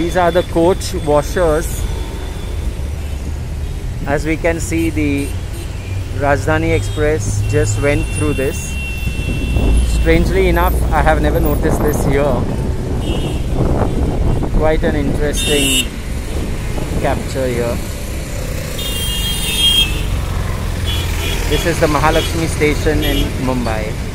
These are the coach washers. As we can see, the Rajdhani Express just went through this. Strangely enough, I have never noticed this here. Quite an interesting capture here. This is the Mahalakshmi station in Mumbai.